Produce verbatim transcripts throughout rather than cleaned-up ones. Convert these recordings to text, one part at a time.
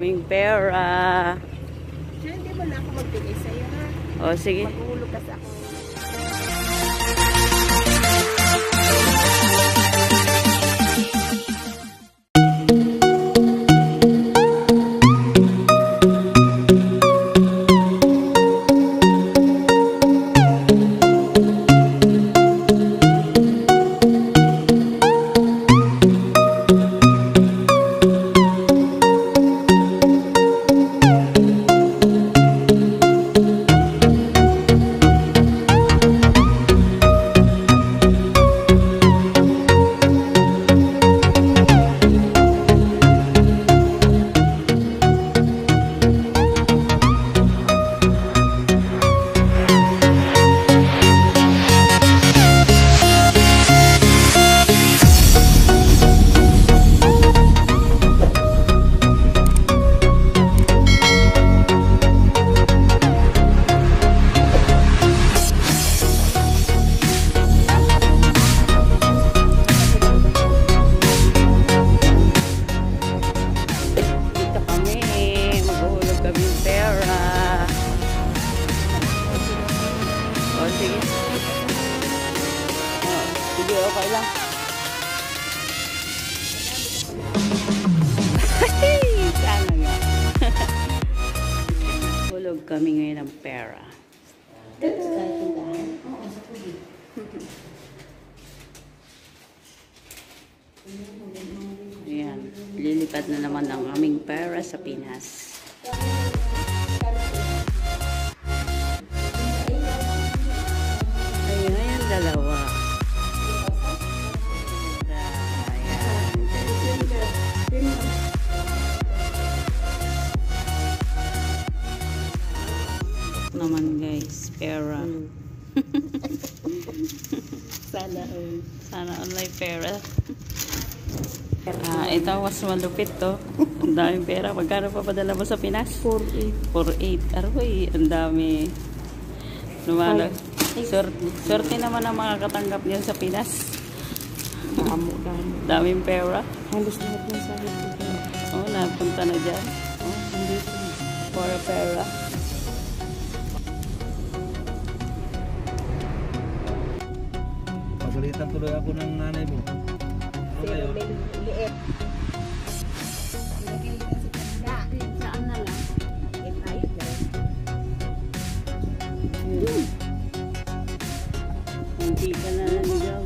Kaming pera. Siya, hindi mo na ako magbigay sa'yo, ha? O, sige. Maghulog ka sa ako. Sige, okay lang. Sana nga. Hulog kami ngayon ng pera. Ayan. Lilipat na naman ang aming pera sa Pinas. Ayan, ayan, dalawa. Naman guys, pera. Mm. Sana all. Sana online pera. Ah, ito mas malupit to. Ang daming pera. Magkano pa padala mo sa Pinas? four eight. four eight. Aroy, ang dami. Lumala. Sorte naman ang mga katanggap niyan sa Pinas. Damo, damo. Daming pera. Halos lahat ng sahit dito. Oh, napunta na dyan. Oh, hindi. Para pera. Pagalitan tuloy ako ng nanay mo. Ano kayo? Pero may liit. Ilagay ka sa kanda. Saan na lang? Eh, ayos na. Hmm. Hindi ka na nandiyan.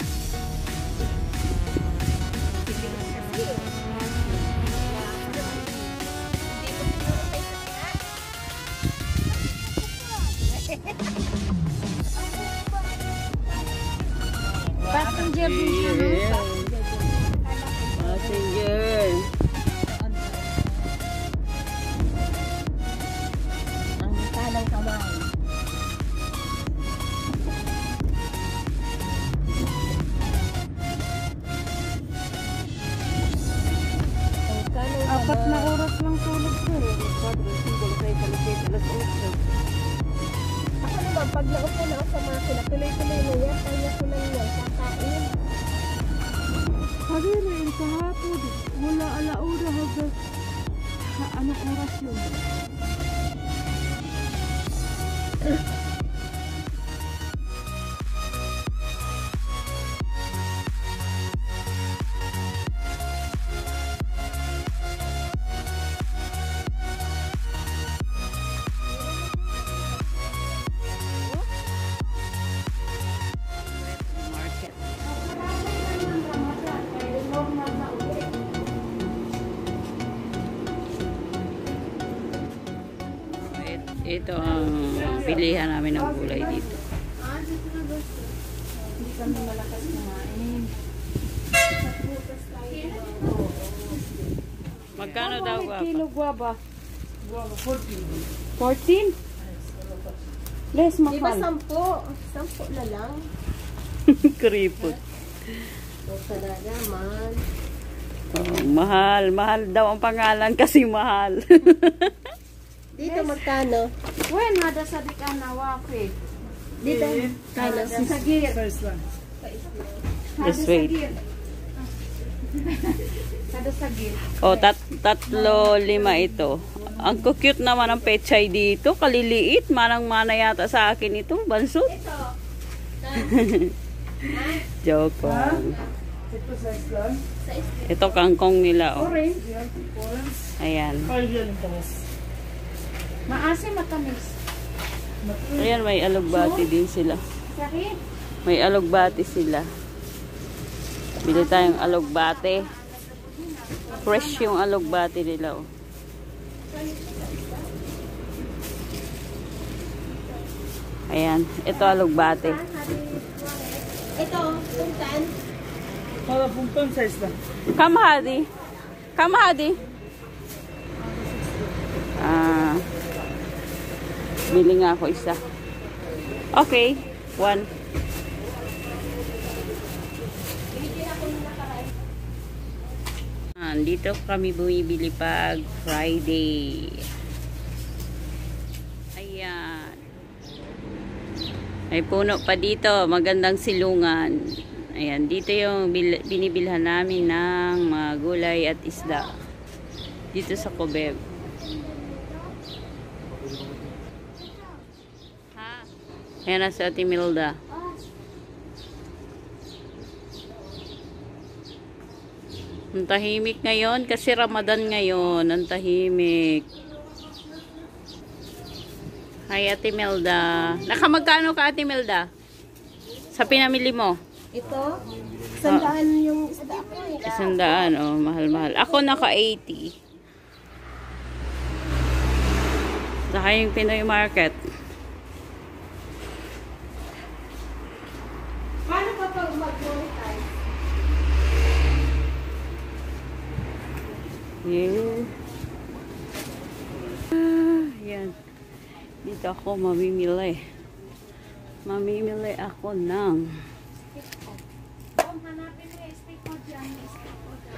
Passenger din siya, no? Passenger. Ang talang kamay. Apat na oras lang tulog ko eh. Padre, singol kayo kalikit. Alas ocho. Ako naman, pag naupo na ako sa makina, tuloy-tuloy na yan, kaya ko lang yan, kakain. Sabi rin kahapon, mula alauna hanggang sa anong oras yun? Ito ang bilihan namin ng gulay dito. Hindi kami malakas kumain. Magkano daw ba? Kilo guava. fourteen? Less Di ba mahal. sampo? Sampo na lang. Kuripot. O talaga, man. Oh, mahal. Mahal daw ang pangalan kasi mahal. Dito magkano? When hada sa di ka nawapi. Dito. Kano? Hada sa gir. Let's wait. Kada sagil. O, tat tatlo, lima ito. Ang cute naman ang pechay dito. Kaliliit. Manang-mana yata sa akin ito. Bansot. Joke lang. Ito size lang. Ito kangkong nila. Oh. Orange. Yan. Orange. Ayan. Ay, yan ang tamis. Maasim matamis. Ayan, may alugbati din sila. Sakit. May alugbati sila. Bili tayong alugbati. Fresh yung alugbati nila. Oh. Ayan. Ito alugbati. Ito, puntan. Para puntang size lang. Kamahadi. Kamahadi. Ah. Bili nga ako isa. Okay. One. Ah, dito kami bumibili pag Friday. Ayan. May puno pa dito. Magandang silungan. Ayan. Dito yung binibilhan namin ng mga gulay at isda. Dito sa Cobeb. Ayan na si Ate Milda. Ang tahimik ngayon kasi Ramadan ngayon. Ang tahimik. Hi Ate Milda. Nakamagkano ka Ate Milda? Sa pinamili mo? Ito, sandaan yung isda ko eh. Isandaan. Oh, mahal-mahal. Ako naka eighty. Saka yung Pinoy Market. Paano pa pag mag-monetize? Yeah. Ah, yan. Dito ako mamimili. Mamimili ako ng Om, hanapin mo yung stick ko dyan. Yung stick ko dyan.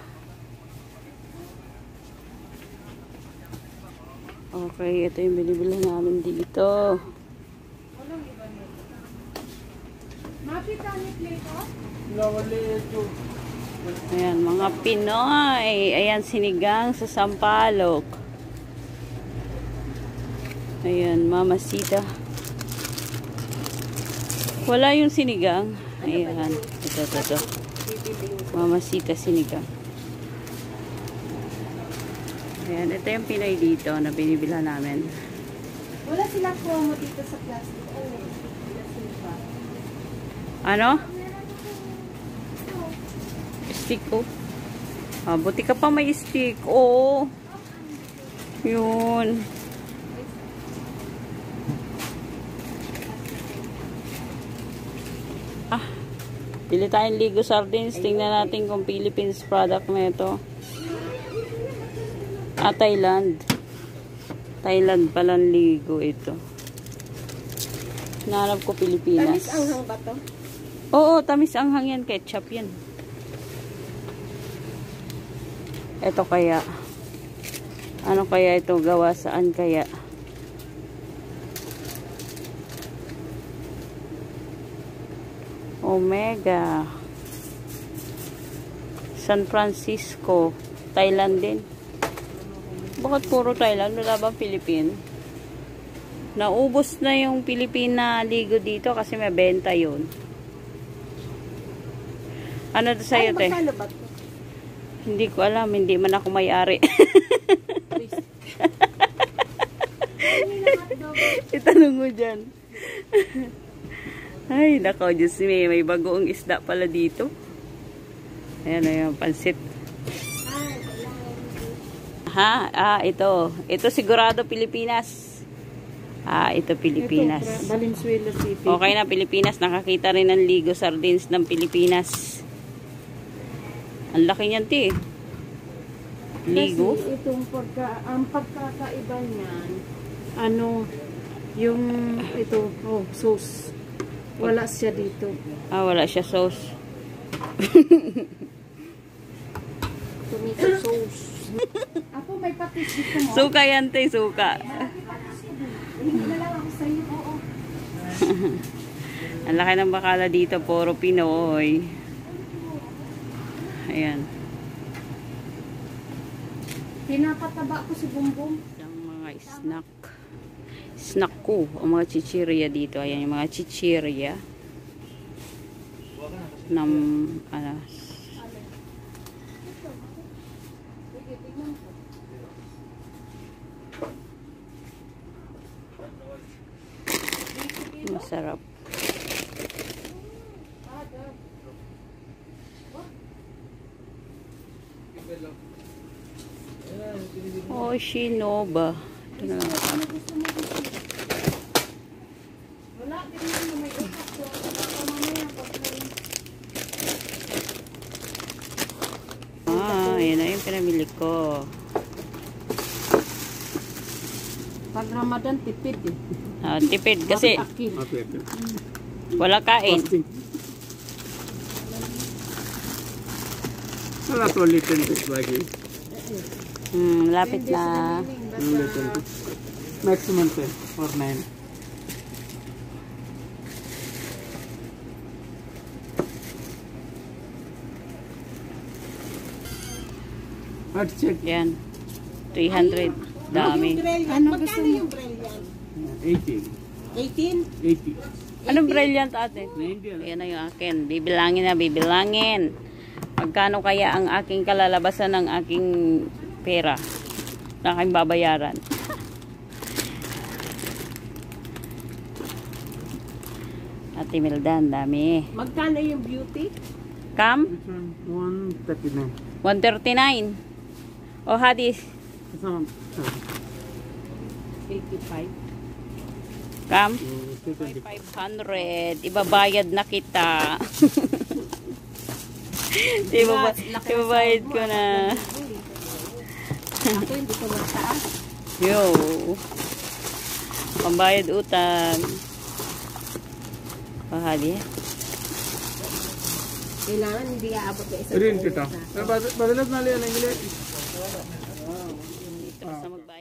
okay, ito yung binibili namin dito. Walang iba nito. Mapita ni Plito? Lawali ito. Ayan, mga Pinoy. Ayan, sinigang sa Sampalok. Ayan, mamasita. Wala yung sinigang. Ayan, ito, ito, ito. Mamasita sinigang. Ayan, ito yung Pinoy dito na binibilhan namin. Wala silang promo dito sa plastic. Oh, wala sila. Ano? Stick, oh. Ah, buti ka pa may stick. Oh. Yun. Ah. Pili tayong Ligo Sardines. Tingnan natin kung Philippines product na ito. Ah, Thailand. Thailand palang Ligo ito. Nahanap ko Pilipinas. Tamis anghang ba to? Oo, tamis anghang yan. Ketchup yan. Ito kaya. Ano kaya ito gawa? Saan kaya? Omega. San Francisco. Thailand din. Bakit puro Thailand? Wala bang Philippine? Naubos na yung Pilipina ligo dito kasi may benta yun. Ano to sa'yo, te? Ay, magkano ba to? Hindi ko alam. Hindi man ako may-ari. Itanong mo dyan. Ay, nako, Diyos me. May bagoong isda pala dito. Ayan na yung pansit. Ha? Ah, ito. Ito sigurado Pilipinas. Ah, ito Pilipinas. Ito, Valenzuela City. Okay na, Pilipinas. Nakakita rin ng Ligo Sardines ng Pilipinas. Ang laki niyan, ti. Ligo. Kasi itong pagka, ang pagkakaiba niyan, ano, yung ito, oh, sauce. Wala siya dito. Ah, wala siya sauce. Tomato sauce. Ako may patis dito mo. Suka yan, te. Suka. Hindi na lang ako sa'yo. Oo. Ang laki ng bakala dito. Puro Pinoy. Ayan. Pinapataba ko si Bumbum. Ang mga snack. Snack ko. Ang mga chichirya dito. Ayan yung mga chichirya. Ng, ano, masarap. Oh, Shinoba. Ito na lang. Wala, tingnan mo may utak ko. Mamaya pag Ah, ayan na yung pinamili ko. pag Ramadan, tipid eh. Ah, tipid kasi Akil. Okay, okay. wala kain. Fasting. Well, that's only ten bits lagi. Hmm, lapit na. Only ten bits. Maximum ten or nine. Let's check. Yan. three hundred. Dami. Ano gusto mo? Yung brilliant? eighteen. eighteen? eighty. Anong brilliant ate? ninety. Ayan na yung akin. Bibilangin na, bibilangin. Magkano kaya ang aking kalalabasan ng aking pera na aking babayaran? Ate Mildan, dami. Magkano yung beauty? Kam? Which one? one thirty-nine. one thirty-nine. O hadis. This one. Uh, eighty-five. Kam? two twenty. five hundred. Ibabayad na kita. Ibaba ibabayad ko na. Ako hindi ko mataas. Yo. Pambayad utang. Pahali. Kailangan hindi aabot na isang Rin buong kita. isa. Badalas na liyan ang gilit. Ito basta magbayad.